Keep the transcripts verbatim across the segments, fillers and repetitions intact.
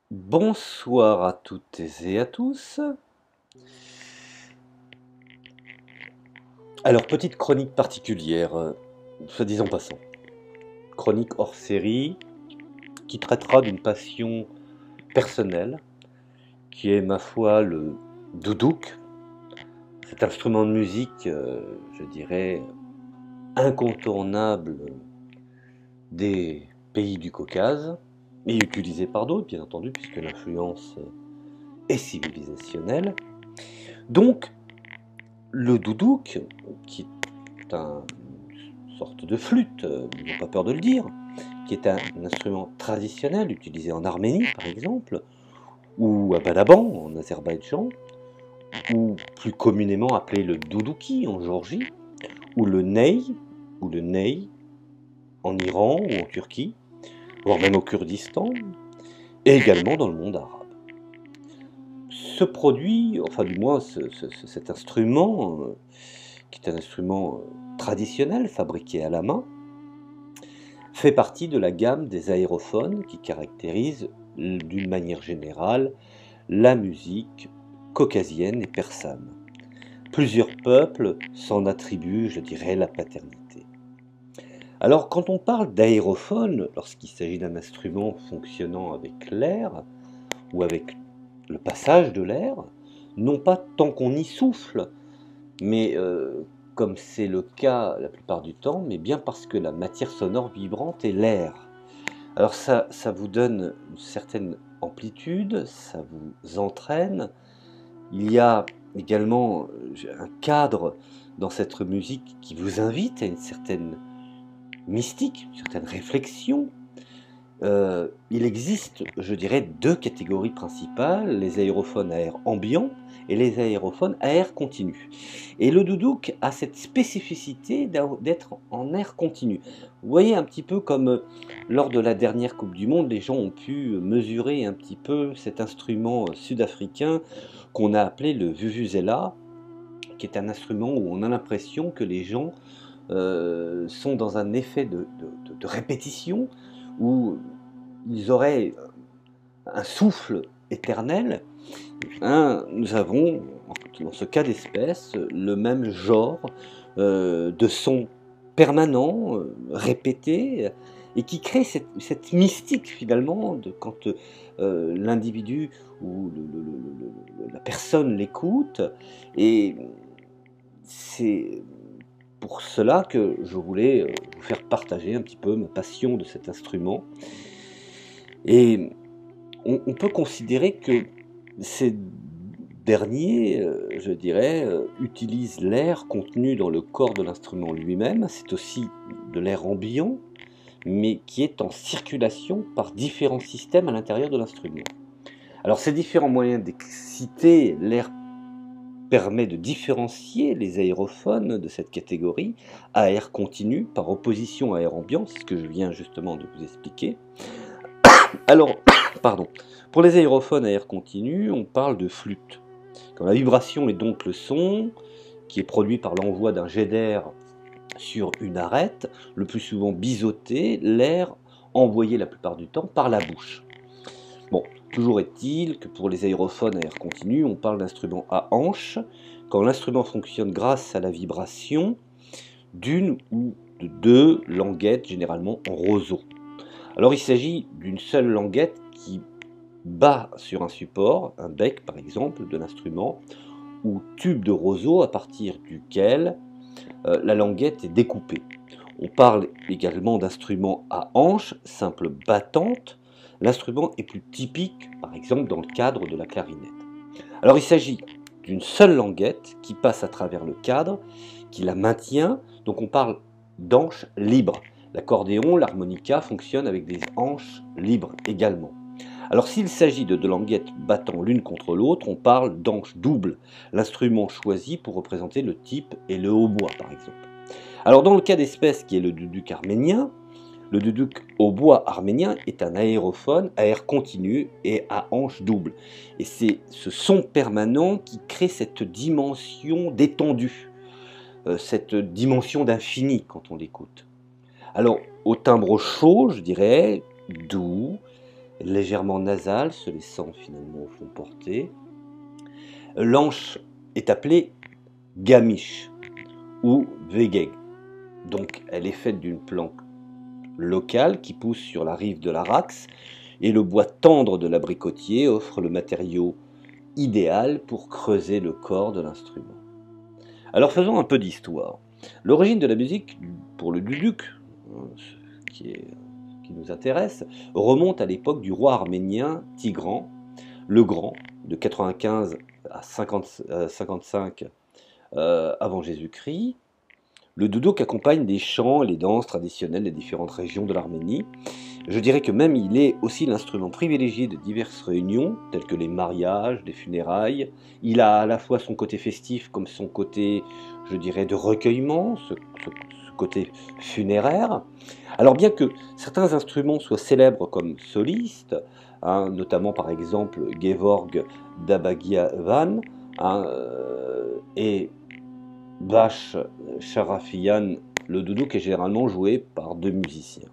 Bonsoir à toutes et à tous. Alors, petite chronique particulière, euh, soit disant passant. Chronique hors série qui traitera d'une passion personnelle qui est, ma foi, le doudouk, cet instrument de musique, euh, je dirais, incontournable des pays du Caucase, et utilisé par d'autres, bien entendu, puisque l'influence est civilisationnelle. Donc, le doudouk, qui est un- une sorte de flûte, euh, n'ayons pas peur de le dire, qui est un, un instrument traditionnel utilisé en Arménie, par exemple, ou à Balaban, en Azerbaïdjan, ou plus communément appelé le doudouki en Géorgie, ou le ney, ou le ney en Iran ou en Turquie, voire même au Kurdistan, et également dans le monde arabe. Ce produit, enfin du moins ce- ce- ce- cet instrument, euh, qui est un instrument euh, traditionnel fabriqué à la main, fait partie de la gamme des aérophones qui caractérisent d'une manière générale la musique caucasienne et persane. Plusieurs peuples s'en attribuent, je dirais, la paternité. Alors quand on parle d'aérophone, lorsqu'il s'agit d'un instrument fonctionnant avec l'air, ou avec le passage de l'air, non pas tant qu'on y souffle, mais euh, comme c'est le cas la plupart du temps, mais bien parce que la matière sonore vibrante est l'air. Alors ça, ça vous donne une certaine amplitude, ça vous entraîne. Il y a également euh, un cadre dans cette musique qui vous invite à une certaine mystique, une certaine réflexion. Euh, il existe, je dirais, deux catégories principales, les aérophones à air ambiant et les aérophones à air continu. Et le doudouk a cette spécificité d'être en air continu. Vous voyez un petit peu comme euh, lors de la dernière Coupe du Monde, les gens ont pu mesurer un petit peu cet instrument euh, sud-africain qu'on a appelé le vuvuzela, qui est un instrument où on a l'impression que les gens euh, sont dans un effet de, de, de, de répétition, où ils auraient un souffle éternel. Hein, nous avons, dans ce cas d'espèce, le même genre euh, de son permanent, euh, répété, et qui crée cette, cette mystique finalement de quand euh, l'individu ou le, le, le, le, la personne l'écoute. Et c'est pour cela que je voulais euh, vous faire partager un petit peu ma passion de cet instrument. Et on, on peut considérer que ces derniers, euh, je dirais, euh, utilisent l'air contenu dans le corps de l'instrument lui-même. C'est aussi de l'air ambiant, mais qui est en circulation par différents systèmes à l'intérieur de l'instrument. Alors ces différents moyens d'exciter l'air permet de différencier les aérophones de cette catégorie à air continu par opposition à air ambiant, c'est ce que je viens justement de vous expliquer. Alors, pardon, pour les aérophones à air continu, on parle de flûte. Quand la vibration est donc le son qui est produit par l'envoi d'un jet d'air sur une arête, le plus souvent biseauté, l'air envoyé la plupart du temps par la bouche. Bon, toujours est-il que pour les aérophones à air continu, on parle d'instruments à hanches, quand l'instrument fonctionne grâce à la vibration d'une ou de deux languettes, généralement en roseau. Alors il s'agit d'une seule languette qui bat sur un support, un bec par exemple de l'instrument, ou tube de roseau à partir duquel euh, la languette est découpée. On parle également d'instruments à hanches, simple battante. L'instrument est plus typique, par exemple, dans le cadre de la clarinette. Alors il s'agit d'une seule languette qui passe à travers le cadre, qui la maintient, donc on parle d'hanches libres. L'accordéon, l'harmonica fonctionne avec des hanches libres également. Alors s'il s'agit de deux languettes battant l'une contre l'autre, on parle d'hanches doubles, l'instrument choisi pour représenter le type et le hautbois par exemple. Alors dans le cas d'espèce qui est le doudouk arménien, le doudouk hautbois arménien est un aérophone à air continu et à hanche double. Et c'est ce son permanent qui crée cette dimension d'étendue, euh, cette dimension d'infini quand on l'écoute. Alors au timbre chaud, je dirais, doux, légèrement nasale, se laissant finalement au fond porter. L'anche est appelée gamiche ou vegeg. Donc elle est faite d'une plante locale qui pousse sur la rive de l'Araxe et le bois tendre de l'abricotier offre le matériau idéal pour creuser le corps de l'instrument. Alors faisons un peu d'histoire. L'origine de la musique pour le duduk, qui, est, qui nous intéresse, remonte à l'époque du roi arménien Tigran le Grand, de quatre-vingt-quinze à cinquante-cinq euh, avant Jésus-Christ. Le duduk accompagne les chants et les danses traditionnelles des différentes régions de l'Arménie. Je dirais que même il est aussi l'instrument privilégié de diverses réunions, telles que les mariages, les funérailles. Il a à la fois son côté festif comme son côté, je dirais, de recueillement, ce, ce, ce côté funéraire. Alors bien que certains instruments soient célèbres comme solistes, hein, notamment par exemple Gevorg Dabagiavan hein, euh, et Bash Sharafian, le duduk est généralement joué par deux musiciens.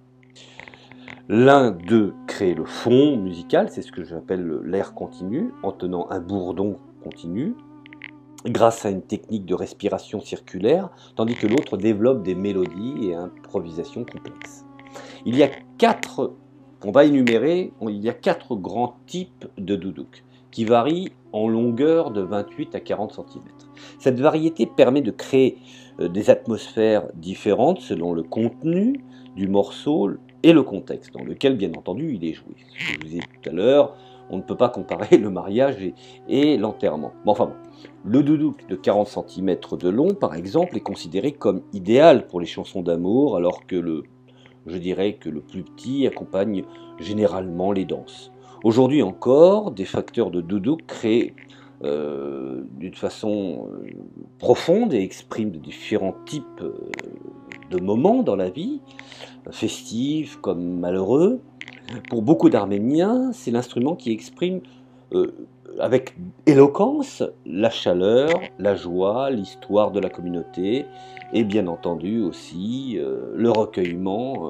L'un d'eux crée le fond musical, c'est ce que j'appelle l'air continu, en tenant un bourdon continu, grâce à une technique de respiration circulaire, tandis que l'autre développe des mélodies et improvisations complexes. Il y a quatre, on va énumérer, il y a quatre grands types de duduk, qui varient en longueur de vingt-huit à quarante centimètres. Cette variété permet de créer des atmosphères différentes selon le contenu du morceau et le contexte dans lequel, bien entendu, il est joué. Ce que je vous disais tout à l'heure, on ne peut pas comparer le mariage et, et l'enterrement. Bon, enfin bon, le duduk de quarante centimètres de long, par exemple, est considéré comme idéal pour les chansons d'amour, alors que le, je dirais que le plus petit accompagne généralement les danses. Aujourd'hui encore, des facteurs de duduk créent euh, d'une façon euh, profonde et expriment de différents types euh, de moments dans la vie, festifs comme malheureux. Pour beaucoup d'Arméniens, c'est l'instrument qui exprime euh, avec éloquence la chaleur, la joie, l'histoire de la communauté et bien entendu aussi euh, le recueillement, euh,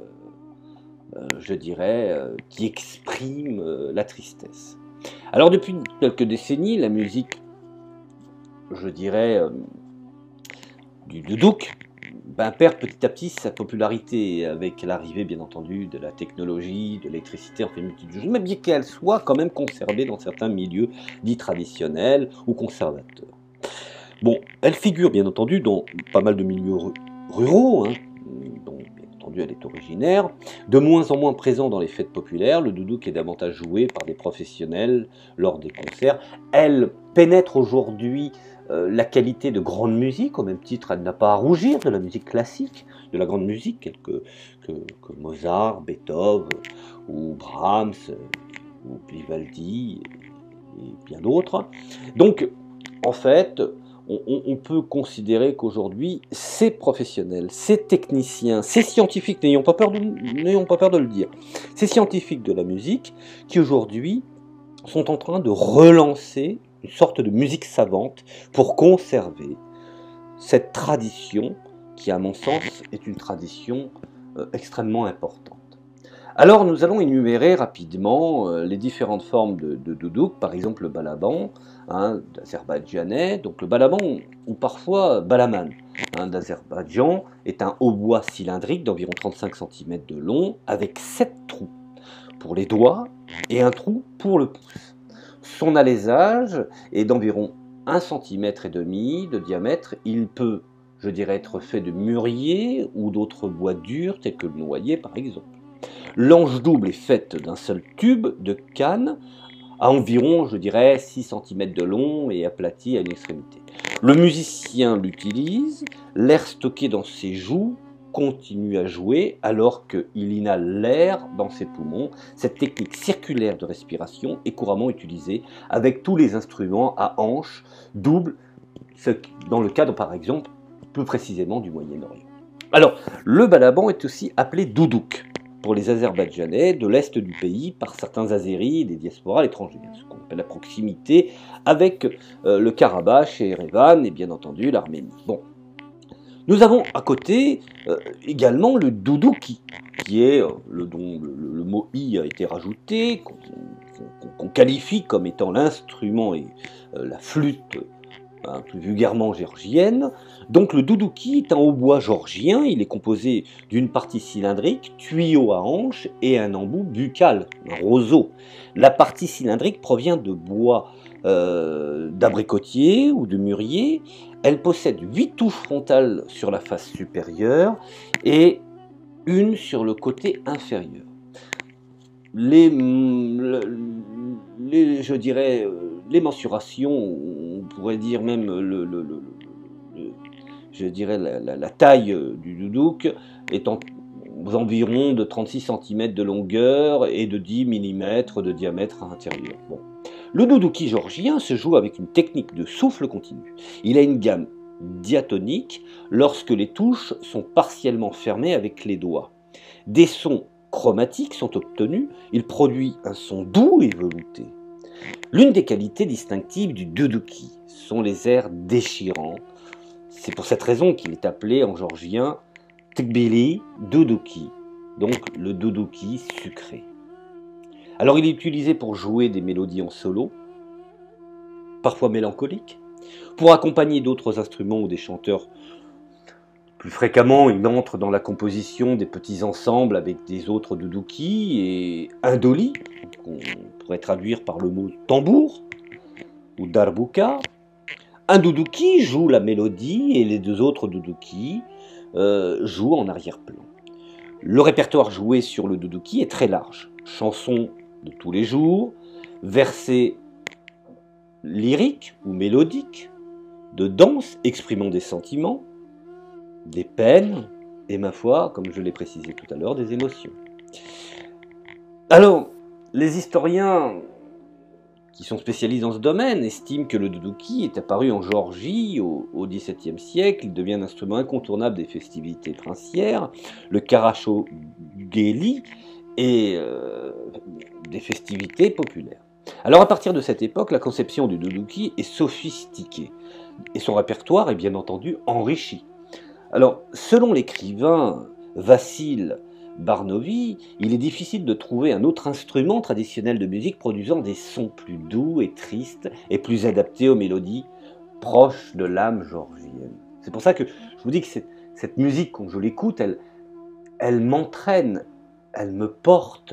euh, je dirais, euh, qui exprime euh, la tristesse. Alors depuis quelques décennies, la musique, je dirais, euh, du duduk, ben, perd petit à petit sa popularité avec l'arrivée bien entendu de la technologie, de l'électricité, enfin multitude, mais bien qu'elle soit quand même conservée dans certains milieux dits traditionnels ou conservateurs. Bon, elle figure bien entendu dans pas mal de milieux ruraux, hein, dont bien entendu elle est originaire, de moins en moins présent dans les fêtes populaires, le duduk est davantage joué par des professionnels lors des concerts. Elle pénètre aujourd'hui la qualité de grande musique, au même titre elle n'a pas à rougir de la musique classique, de la grande musique, telle que, que, que Mozart, Beethoven, ou Brahms, ou Vivaldi, et bien d'autres. Donc, en fait, on, on peut considérer qu'aujourd'hui, ces professionnels, ces techniciens, ces scientifiques, n'ayons pas peur de, n'ayons pas peur de le dire, ces scientifiques de la musique, qui aujourd'hui sont en train de relancer une sorte de musique savante pour conserver cette tradition qui, à mon sens, est une tradition euh, extrêmement importante. Alors, nous allons énumérer rapidement euh, les différentes formes de, de duduk, par exemple le balaban, hein, d'azerbaïdjanais. Donc le balaban, ou, ou parfois balaman, hein, d'Azerbaïdjan, est un hautbois cylindrique d'environ trente-cinq centimètres de long, avec sept trous pour les doigts et un trou pour le pouce. Son alésage est d'environ un centimètre et demi de diamètre. Il peut, je dirais, être fait de mûrier ou d'autres bois durs, tels que le noyer par exemple. L'anche double est faite d'un seul tube de canne, à environ, je dirais, six centimètres de long et aplati à une extrémité. Le musicien l'utilise, l'air stocké dans ses joues continue à jouer alors qu'il inhale l'air dans ses poumons. Cette technique circulaire de respiration est couramment utilisée avec tous les instruments à hanches doubles, dans le cadre par exemple plus précisément du Moyen-Orient. Alors, le balaban est aussi appelé duduk pour les Azerbaïdjanais de l'est du pays par certains Azéris et des diasporas étrangères, ce qu'on appelle la proximité avec euh, le Karabakh et Erevan et bien entendu l'Arménie. Bon. Nous avons à côté euh, également le duduki, qui est, euh, le, dont le, le mot i a été rajouté, qu'on qu'on- qu'on qualifie comme étant l'instrument et euh, la flûte, hein, plus vulgairement géorgienne. Donc le duduki est un hautbois georgien, il est composé d'une partie cylindrique, tuyau à hanche et un embout buccal, un roseau. La partie cylindrique provient de bois euh, d'abricotier ou de mûrier. Elle possède huit touches frontales sur la face supérieure et une sur le côté inférieur. Les, les, je dirais, les mensurations, on pourrait dire même le, le, le, le, le je dirais la, la, la taille du doudouk étant aux environs de trente-six centimètres de longueur et de dix millimètres de diamètre intérieur. Bon. Le doudouki georgien se joue avec une technique de souffle continu. Il a une gamme diatonique lorsque les touches sont partiellement fermées avec les doigts. Des sons chromatiques sont obtenus, il produit un son doux et velouté. L'une des qualités distinctives du doudouki sont les airs déchirants. C'est pour cette raison qu'il est appelé en georgien Tbilisi Doudouki, donc le doudouki sucré. Alors il est utilisé pour jouer des mélodies en solo, parfois mélancoliques, pour accompagner d'autres instruments ou des chanteurs. Plus fréquemment, il entre dans la composition des petits ensembles avec des autres doudouki et un doli, qu'on pourrait traduire par le mot tambour, ou darbuka. Un doudouki joue la mélodie et les deux autres doudouki euh, jouent en arrière-plan. Le répertoire joué sur le doudouki est très large. Chansons de tous les jours, versets lyriques ou mélodiques, de danse exprimant des sentiments, des peines et, ma foi, comme je l'ai précisé tout à l'heure, des émotions. Alors, les historiens qui sont spécialisés dans ce domaine estiment que le doudouki est apparu en Géorgie au, au dix-septième siècle. Il devient un instrument incontournable des festivités princières, le karachogeli et euh, des festivités populaires. Alors à partir de cette époque, la conception du doudouki est sophistiquée et son répertoire est bien entendu enrichi. Alors, selon l'écrivain Vassil Barnovy, il est difficile de trouver un autre instrument traditionnel de musique produisant des sons plus doux et tristes et plus adaptés aux mélodies proches de l'âme georgienne. C'est pour ça que je vous dis que cette, cette musique, quand je l'écoute, elle, elle m'entraîne, elle me porte,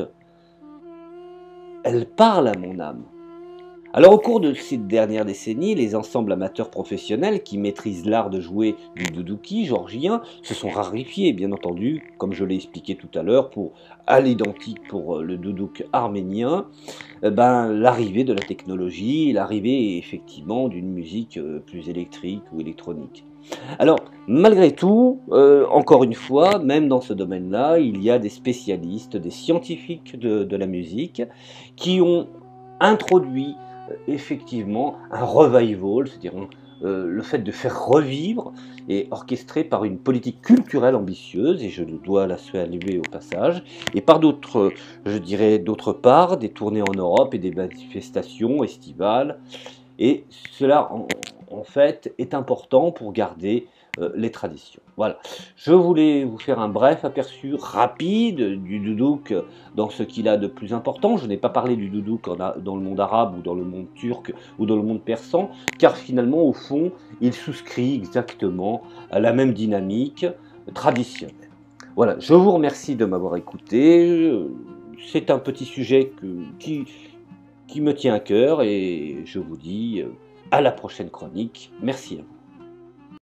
elle parle à mon âme. Alors au cours de ces dernières décennies, les ensembles amateurs professionnels qui maîtrisent l'art de jouer du doudouki georgien se sont rarifiés, bien entendu, comme je l'ai expliqué tout à l'heure, pour à l'identique pour le doudouk arménien, eh ben, l'arrivée de la technologie, l'arrivée effectivement d'une musique plus électrique ou électronique. Alors, malgré tout, euh, encore une fois, même dans ce domaine-là, il y a des spécialistes, des scientifiques de, de la musique qui ont introduit effectivement un revival, c'est-à-dire euh, le fait de faire revivre et orchestré par une politique culturelle ambitieuse, et je dois la saluer au passage, et par d'autres, je dirais d'autre part, des tournées en Europe et des manifestations estivales, et cela en, en fait est important pour garder euh, les traditions. Voilà, je voulais vous faire un bref aperçu rapide du doudouk dans ce qu'il a de plus important. Je n'ai pas parlé du doudouk dans le monde arabe ou dans le monde turc ou dans le monde persan, car finalement au fond il souscrit exactement à la même dynamique traditionnelle. Voilà, je vous remercie de m'avoir écouté. C'est un petit sujet que, qui, qui me tient à cœur et je vous dis à la prochaine chronique. Merci à vous.